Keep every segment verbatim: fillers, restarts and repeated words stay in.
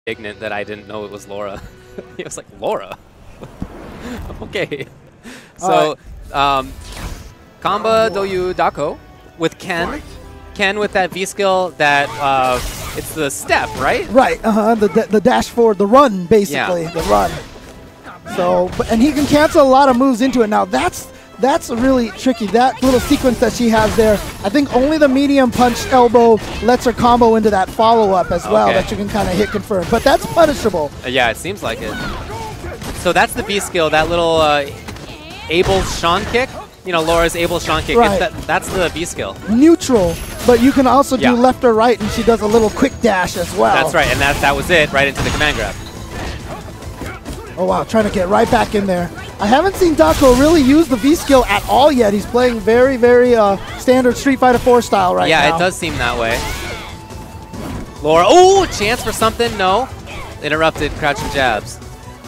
Ignorant that I didn't know it was Laura. He was like, Laura? Okay. So, right. um, Kamba Doyu Dako with Ken. Ken with that V-skill that, uh, it's the step, right? Right, uh-huh, the, the dash forward, the run, basically, yeah. the run. So, but, and he can cancel a lot of moves into it. Now, that's that's really tricky. That little sequence that she has there, I think only the medium punch elbow lets her combo into that follow-up as well, okay. that you can kind of hit confirm. But that's punishable. Uh, yeah, it seems like it. So that's the V-skill, that little uh, Abel Sean kick. You know, Laura's Abel Sean kick. Right. That, that's the V-skill. Neutral, but you can also yeah. do left or right, and she does a little quick dash as well. That's right, and that, that was it, right into the command grab. Oh, wow, trying to get right back in there. I haven't seen Dako really use the V-skill at all yet. He's playing very, very uh, standard Street Fighter four style right yeah, now. Yeah, it does seem that way. Laura, oh, chance for something, no. Interrupted, crouching jabs.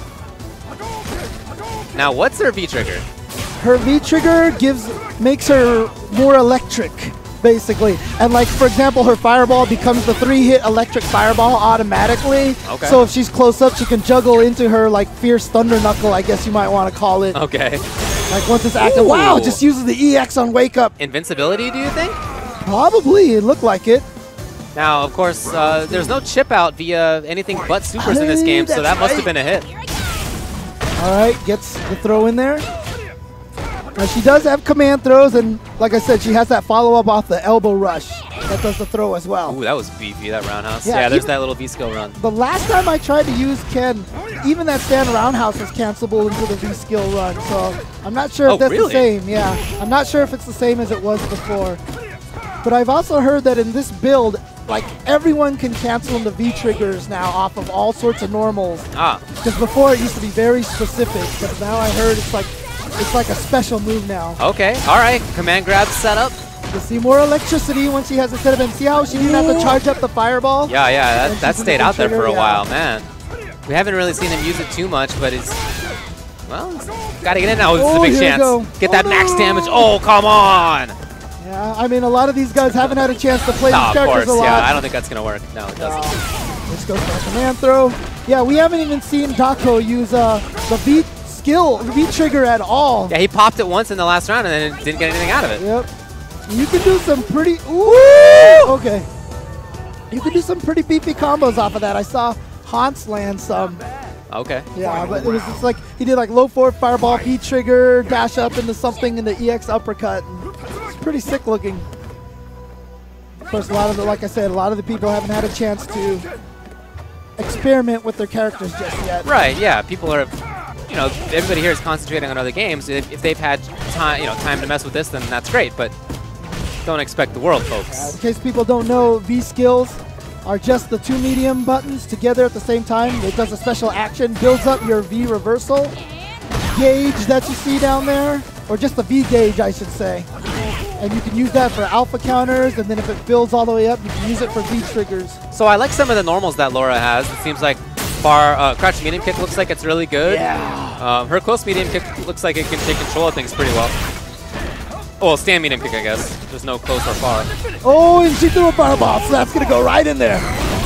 Now, what's her V-trigger? Her V-trigger gives, makes her more electric, basically. And like, for example, her fireball becomes the three-hit electric fireball automatically. Okay. So if she's close up, she can juggle into her like fierce thunder knuckle, I guess you might want to call it. Okay. Like once it's active, Ooh. wow, just uses the E X on wake up. Invincibility, do you think? Probably, it looked like it. Now, of course, uh, there's no chip out via anything but supers in this game, so that must have been a hit. All right, gets the throw in there. Now she does have command throws, and like I said, she has that follow-up off the elbow rush that does the throw as well. Ooh, that was beefy, that roundhouse. Yeah, yeah there's that little V-skill run. The last time I tried to use Ken, even that stand roundhouse was cancelable into the V-skill run, so I'm not sure if oh, that's really? the same. Yeah, I'm not sure if it's the same as it was before. But I've also heard that in this build, like everyone can cancel the V-triggers now off of all sorts of normals. Ah. Because before it used to be very specific, but now I heard it's like It's like a special move now. Okay, all right. Command grab setup. You'll see more electricity once she has it set up. And see how she didn't have to charge up the fireball? Yeah, yeah, that, that stayed out there for a yeah. while, man. We haven't really seen him use it too much, but it's, well, got to get in now. This oh, is a big chance. Go. Get oh, that no. max damage. Oh, come on. Yeah, I mean, a lot of these guys haven't had a chance to play no, these characters course, a lot. Yeah, I don't think that's going to work. No, it doesn't. Uh, let's go for a command throw. Yeah, we haven't even seen Dako use uh, the V skill, the V-trigger at all. Yeah, he popped it once in the last round and then didn't get anything out of it. Yep. You can do some pretty, ooh, okay. You can do some pretty beefy combos off of that. I saw Hans land some. Okay. Yeah, but it was just like, he did like low forward fireball, V-trigger, dash up into something in the E X uppercut. It's pretty sick looking. Of course, a lot of the, like I said, a lot of the people haven't had a chance to experiment with their characters just yet. Right, yeah. People are, you know, everybody here is concentrating on other games. If, if they've had time, you know, time to mess with this, then that's great, but don't expect the world, folks. Uh, in case people don't know, V-skills are just the two medium buttons together at the same time. It does a special action, builds up your V reversal gauge that you see down there, or just the V gauge, I should say. And you can use that for alpha counters, and then if it builds all the way up, you can use it for V triggers. So I like some of the normals that Laura has. It seems like bar uh, crouch medium kick looks like it's really good. Yeah. Um, her close medium kick looks like it can take control of things pretty well. Oh, well, stand medium kick, I guess. There's no close or far. Oh, and she threw a fireball, so that's going to go right in there.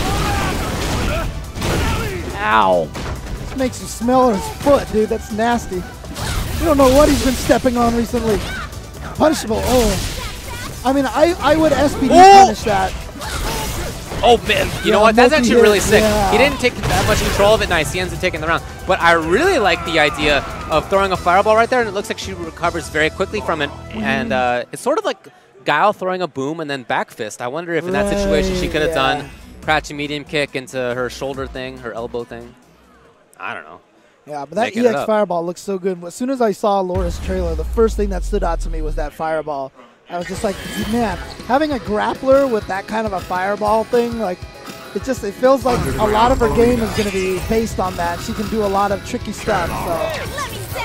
Ow. This makes you smell his foot, dude. That's nasty. You don't know what he's been stepping on recently. Punishable. Oh. I mean, I, I would S P D oh! punish that. Oh, man. You yeah, know what? That's actually really sick. Yeah. He didn't take that much control of it. Nice. He ends up taking the round. But I really like the idea of throwing a fireball right there, and it looks like she recovers very quickly from it. Mm-hmm. And uh, it's sort of like Guile throwing a boom and then back fist. I wonder if in that situation she could have yeah. done crouching medium kick into her shoulder thing, her elbow thing. I don't know. Yeah, but that Making E X fireball looks so good. As soon as I saw Laura's trailer, the first thing that stood out to me was that fireball. I was just like, man, having a grappler with that kind of a fireball thing, like, it just, it feels like a lot of her game is going to be based on that. She can do a lot of tricky stuff, so.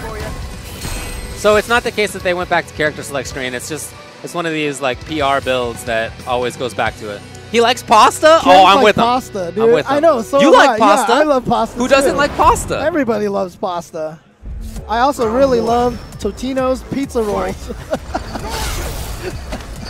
So it's not the case that they went back to character select screen. It's just, it's one of these, like, P R builds that always goes back to it. He likes pasta? Ken's oh, I'm like with pasta, him. Dude. I'm with him. I know, so You am like I. pasta? Yeah, I love pasta, Who too. doesn't like pasta? Everybody loves pasta. I also really love Totino's pizza rolls.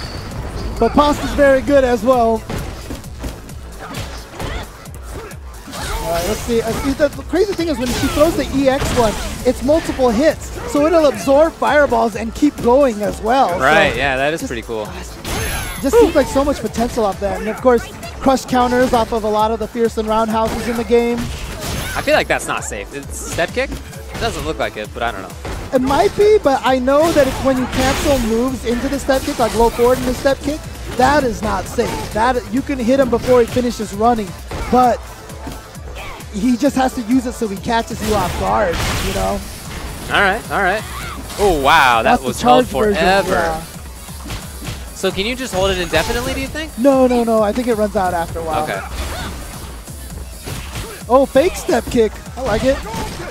But pasta's very good as well. Alright, let's see. Uh, see. The crazy thing is when she throws the E X one, it's multiple hits. So it'll absorb fireballs and keep going as well. Right, so yeah, that is just, pretty cool. Just seems like so much potential off that. And of course, crush counters off of a lot of the Fearsome roundhouses in the game. I feel like that's not safe. It's step kick? It doesn't look like it, but I don't know. It might be, but I know that it's when you cancel moves into the step kick, like low forward in the step kick, that is not safe. That you can hit him before he finishes running, but he just has to use it so he catches you off guard, you know? All right, all right. Oh, wow, that That's was the charge held version, forever. yeah. So can you just hold it indefinitely, do you think? No, no, no. I think it runs out after a while. Okay. Oh, fake step kick. I like it.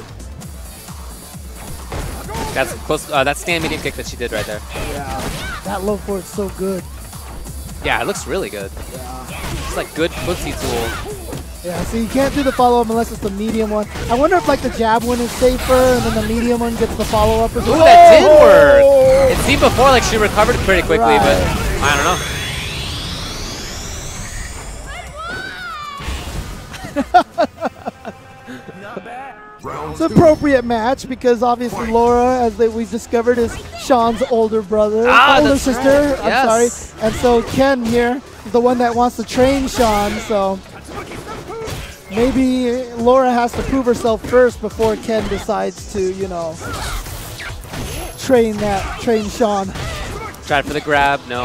That's close. Uh, that stand medium kick that she did right there. Yeah. That low forward's so good. Yeah, it looks really good. Yeah. It's like good footsie tool. Yeah, so you can't do the follow-up unless it's the medium one. I wonder if like the jab one is safer and then the medium one gets the follow-up. Ooh, that did work! It seemed before like she recovered pretty quickly, Right. but I don't know. It's an appropriate match because obviously Laura, as they, we've discovered, is Sean's older brother, Ah, older that's sister. right. I'm Yes. sorry. And so Ken here is the one that wants to train Sean. So maybe Laura has to prove herself first before Ken decides to, you know, train that, train Sean. Tried for the grab, no.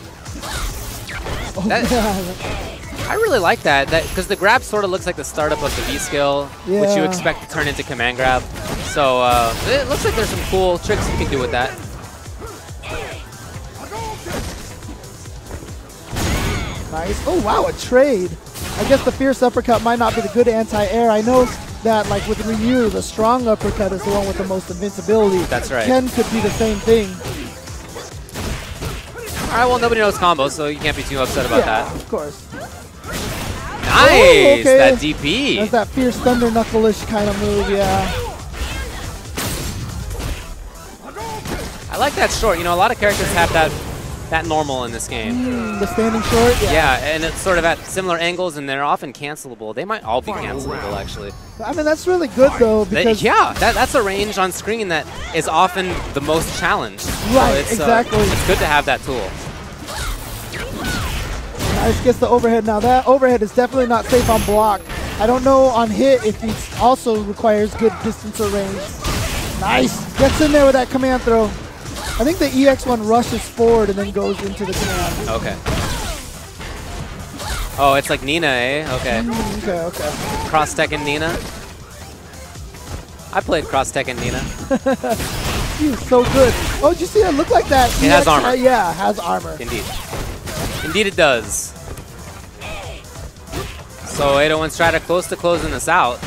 Oh, That- yeah. I really like that, that because the grab sort of looks like the startup of the V skill, which you Yeah. expect to turn into command grab. So uh, it looks like there's some cool tricks you can do with that. Nice. Oh, wow, a trade. I guess the fierce uppercut might not be the good anti-air. I know that, like, with Ryu, the strong uppercut is the one with the most invincibility. That's right. Ken could be the same thing. All right, well, nobody knows combos, so you can't be too upset about yeah, that. of course. Nice! Oh, okay. That D P! That's that fierce thunder knuckle-ish kind of move, yeah. I like that short. You know, a lot of characters have that that normal in this game. Mm, the standing short, yeah. Yeah, and it's sort of at similar angles, and they're often cancelable. They might all be cancelable, actually. I mean, that's really good, though, They- because... yeah, that, that's a range on screen that is often the most challenged. So Right, it's, exactly. Uh, it's good to have that tool. Nice, gets the overhead. Now, that overhead is definitely not safe on block. I don't know on hit if it also requires good distance or range. Nice. Gets in there with that command throw. I think the E X one rushes forward and then goes into the command. Okay. Oh, it's like Nina, eh? Okay. Mm, okay, okay. Cross Tekken Nina. I played Cross Tekken Nina. He's so good. Oh, did you see that? Look like that. It has armor. Uh, yeah, has armor. Indeed. Indeed it does. So eight oh one Strider close to closing this out.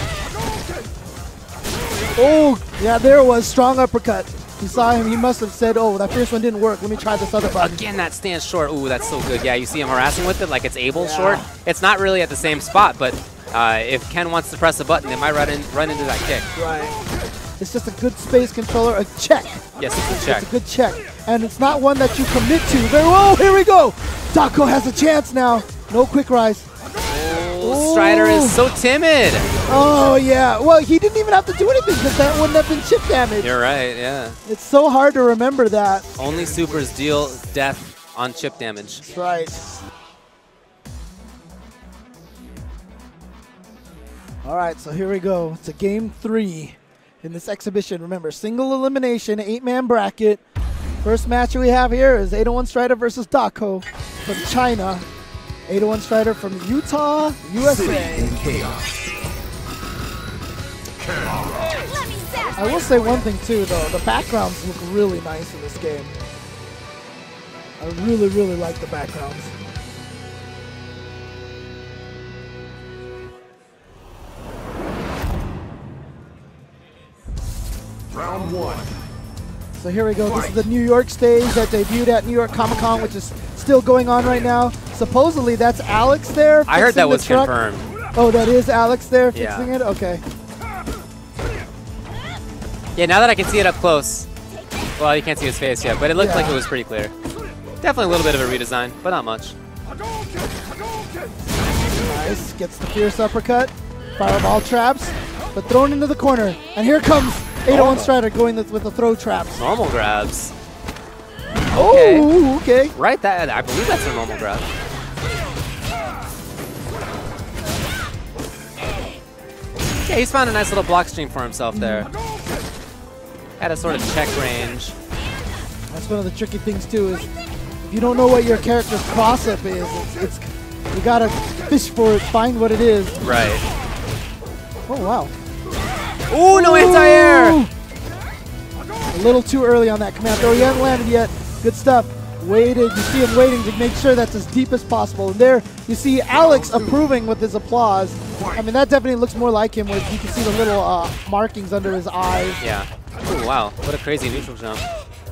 Oh, yeah, there it was. Strong uppercut. You saw him. He must have said, oh, that first one didn't work. Let me try this other button. Again, that stands short. Ooh, that's so good. Yeah, you see him harassing with it like it's able Yeah. short. It's not really at the same spot, but uh, if Ken wants to press a button, it might run, in, run into that kick. Right. It's just a good space controller. A check. Yes, it's a check. It's a good check. And it's not one that you commit to. Very well. Here we go. Dako has a chance now. No quick rise. Oh, Strider is so timid. Oh, yeah. Well, he didn't even have to do anything because that wouldn't have been chip damage. You're right, yeah. It's so hard to remember that. Only supers deal death on chip damage. That's right. All right, so here we go. It's a game three in this exhibition. Remember, single elimination, eight-man bracket. First match we have here is eight oh one Strider versus Dako from China. eight oh one Strider from Utah, U S A. I will say one thing too, though. The backgrounds look really nice in this game. I really, really like the backgrounds. Round one. So here we go. This is the New York stage that debuted at New York Comic Con, which is still going on right now. Supposedly that's Alex there. I heard fixing that the was truck. confirmed. Oh, that is Alex there Yeah. fixing it? Okay. Yeah, now that I can see it up close. Well, you can't see his face yet, but it looked Yeah. like it was pretty clear. Definitely a little bit of a redesign, but not much. Nice. Gets the fierce uppercut. Fireball traps, but thrown into the corner. And here comes eight oh one Oh. Strider going with with the throw traps. Normal grabs. Okay. Oh, okay. Right, that I believe that's a normal grab. Yeah, he's found a nice little block stream for himself there. Had a sort of check range. That's one of the tricky things too, is if you don't know what your character's cross-up is, it's, it's you gotta fish for it, find what it is. Right. Oh wow. Ooh, no anti-air! A little too early on that command throw. He hasn't landed yet. Good stuff. Waited. You see him waiting to make sure that's as deep as possible. And there you see Alex approving with his applause. I mean, that definitely looks more like him, where you can see the little uh, markings under his eyes. Yeah. Ooh, wow. What a crazy neutral jump.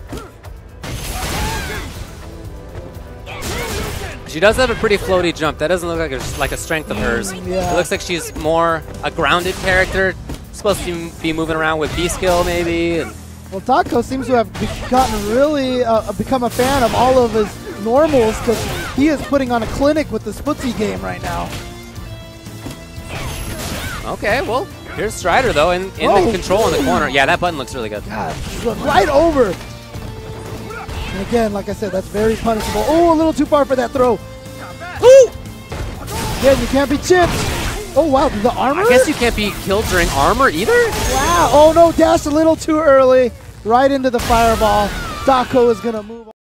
She does have a pretty floaty jump. That doesn't look like a, like a strength of hers. Yeah. It looks like she's more a grounded character. Supposed to be moving around with B-skill maybe. And Well, Taco seems to have be gotten really uh, become a fan of all of his normals, because he is putting on a clinic with this footsie game right now. okay, well, here's Strider though, in, in Oh. the control in the corner. Yeah, that button looks really good. God, he's going right over. And again, like I said, that's very punishable. Oh, a little too far for that throw. Ooh! Again, you can't be chipped. Oh, wow, the armor? I guess you can't be killed during armor either? Wow. Oh, no, dash a little too early. Right into the fireball. Taco is going to move on.